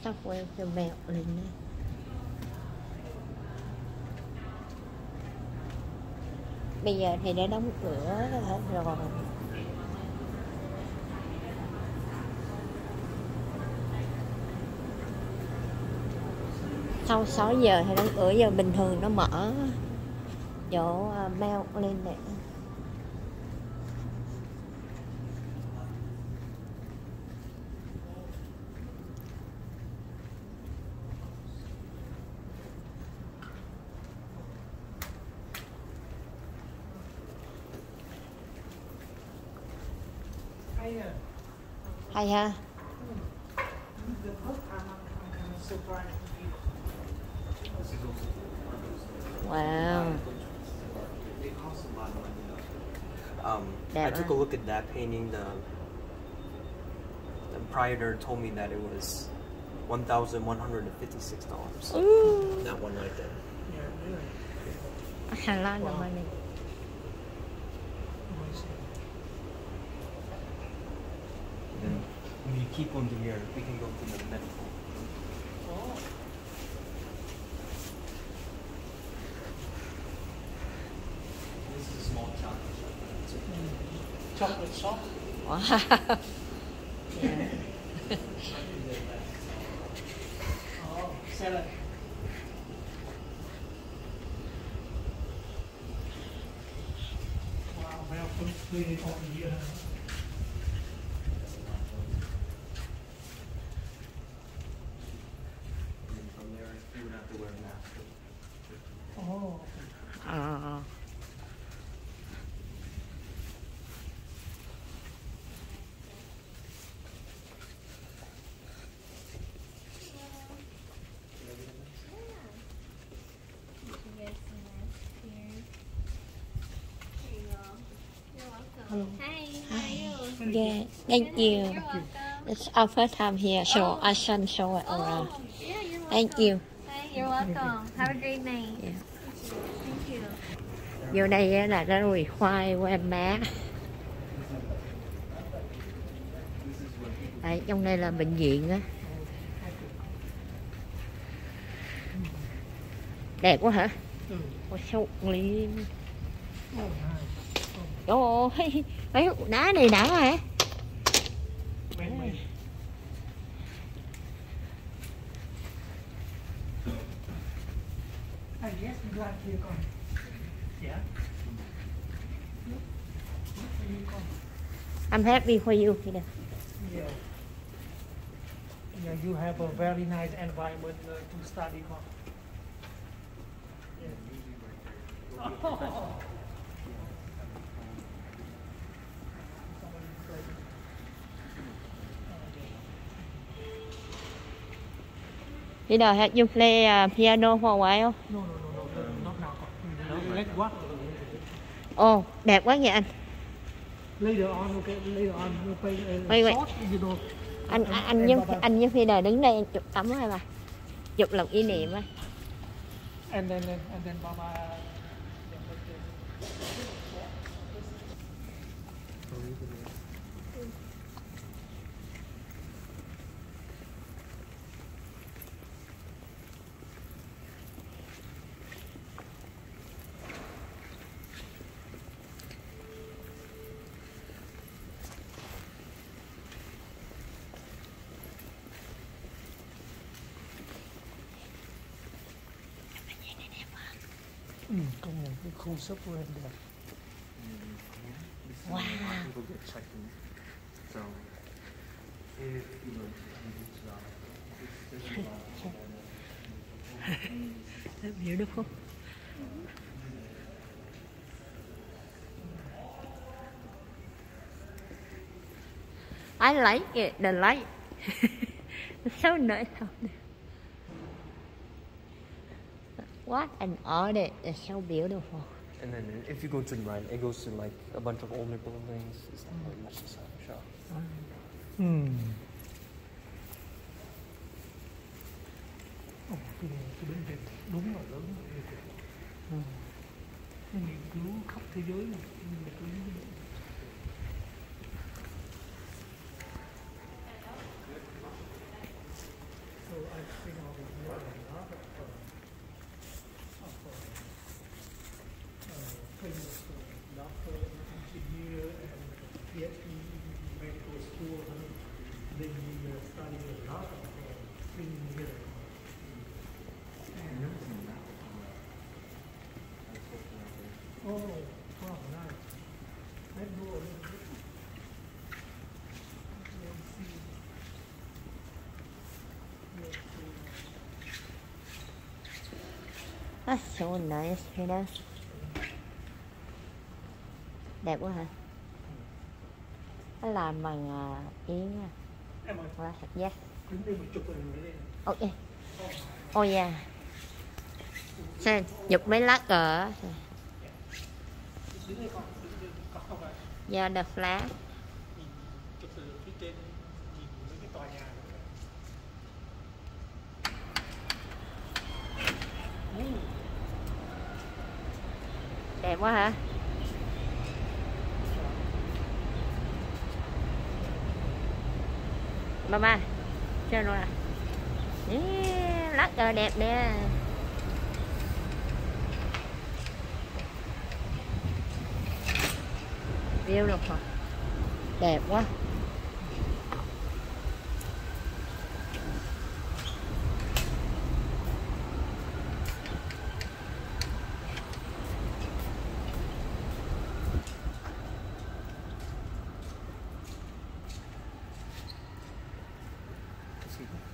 Subway the mèo lên đây. Bây giờ thì đã đóng cửa rồi. Sau 6 giờ thì đóng cửa, giờ bình thường nó mở chỗ Mel lên đây. Hay ha. Wow. I took a look at that painting. The proprietor told me that it was $1,156. That one right there. A lot of money. Then when you keep one here, we can go to the medical. This is a small chocolate shop. Chocolate shop. Wow. Yeah. Salad. Wow, well, completely over here. And from there, you would have to wear a mask. Oh. Hello. Hi, how are you? Yeah, thank you. You're welcome. It's our first time here, so I can show it around. Oh, yeah, you're welcome. Thank you. Hi, you're welcome. Have a great night. Yeah. Thank you. Vô đây á là nó quỳ khoai của em má. Đấy, trong đây là bệnh viện á. Đẹp quá hả? Ôi sao liền. Trời ơi, mấy cục đá này đã hả? Yes, you got here, con. Yeah. I'm happy for you. Yeah. Yeah, you have a very nice environment to study, con. Peter, have you play piano for a while? No, not now, con. Let's what? Ồ, đẹp quá vậy anh. Later on, okay, later on, you play Wait. short, you know. Anh với Peter đứng đây chụp tấm hay mà. Chụp làm kỷ niệm á. And then Baba. Công nhận cái khu subway đẹp. Wow. People get checked in. So, if you know, That's beautiful. I like it, the light. It's so nice. What an audit, it's so beautiful. and then if you go to the right, it goes to like a bunch of older buildings. It's not really much to show. Cái bệnh viện đúng là lớn. Nghiên cứu khắp thế giới này. Oh, wow, nice. Let's go a little bit. Let's see. Let's see. That's so nice, you know. Đẹp quá hả? Nó làm bằng yến à. Em ơi, Quá thật giác. đứng đây một chục rồi mới lên. Ok. Oh yeah. Xem, chụp mấy lá cờ. Đứng đây con, đứng đây có không ạ? Yeah, the flag. Nhìn chụp từ phía trên, nhìn mấy cái tòa nhà. Đẹp quá hả? Mama, chơi rồi à? Lá cờ đẹp nè. Beautiful. Đẹp quá. See.